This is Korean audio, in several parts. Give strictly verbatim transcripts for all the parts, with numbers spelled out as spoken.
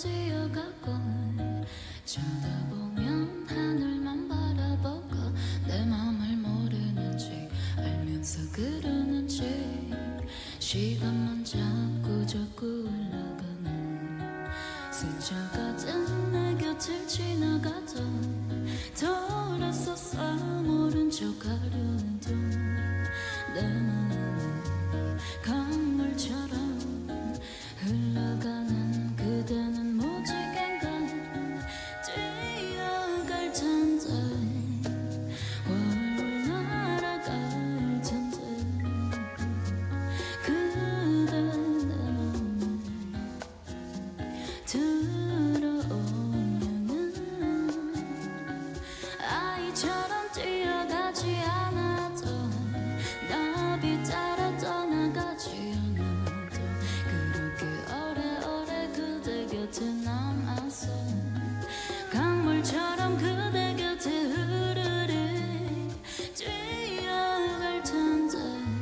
뛰어가고 쳐다보면 하늘만 바라보고 내 맘을 모르는지 알면서 그러는지 시간만 자꾸 자꾸 흘러가는 스쳐가던 내 곁을 지나가도 돌아서서 모른 척 하려 해도 내 마음은 강물처럼 흘러가는 그대는 무지개인가 뛰어갈 텐데 훨훨 날아갈 텐데 그대 내 맘에 들어오면은 아이처럼 뛰어가지 않아도 나비 따라 떠나가지 않아도 그렇게 오래오래 그대 곁에 남았어 강물처럼 그대 곁에 흐르르 뛰어갈 텐데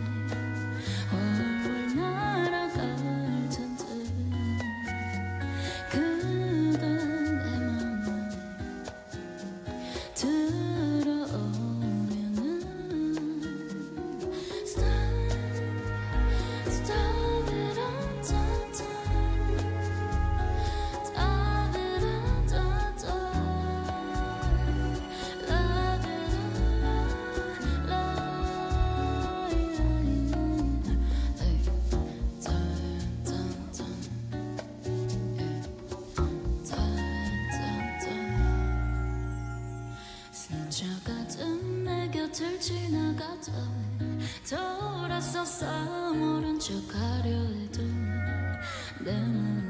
훨훨 날아갈 텐데 그대 내 맘에 들어오면은 Stop, stop it on time, time. Stop it on time, time. Love it on, love, love. Hey, time, time, time. Yeah, time, time, time. 스쳐가던 내 곁을 지나가도 돌아서서 모른 척 하려 해도 내 맘